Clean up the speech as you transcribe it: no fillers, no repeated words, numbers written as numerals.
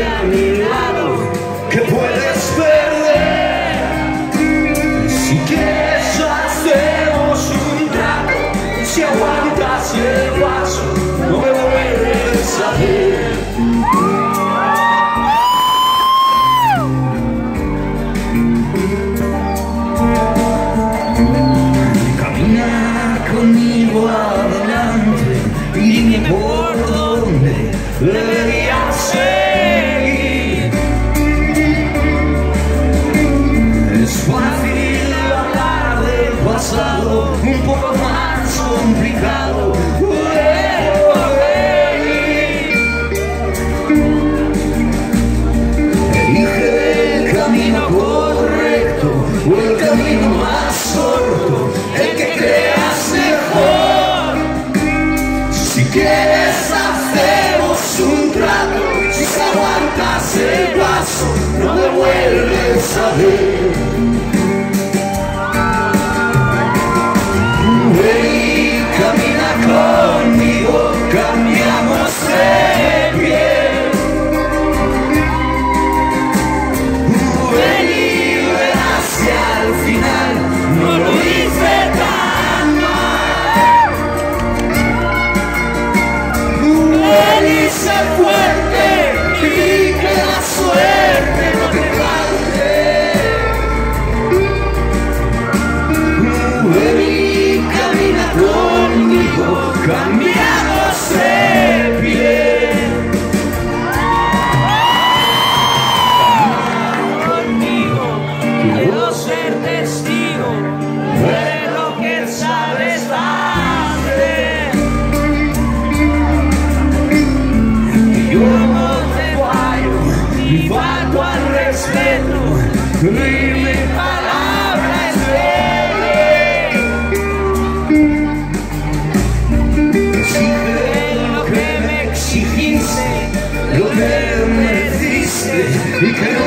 a mi lado, que puedes perder. Si quieres hacemos un trato, si aguantas el paso, no me vuelves a ver. Camina conmigo adelante y dime por dónde debería seguir. Es fácil hablar del pasado, un poco más complicado de venir. Elige el camino correcto o el camino más corto, el que creas mejor. Si quieres hacemos un trato, si aguantas el paso, no me vuelves a ver. Ven y camina conmigo, cambiamos de piel. Ven y verás que al final no lo hice tan mal. Ven y sé fuerte y que la suerte no te falte. Ven y camina conmigo, cambiamos de piel. Conmigo, quiero ser testigo de lo que sabes hacer. Y yo no te fallo, ni falto al respeto, ni mi palabra es ley. Exige lo que me exigiste, lo que me diste y que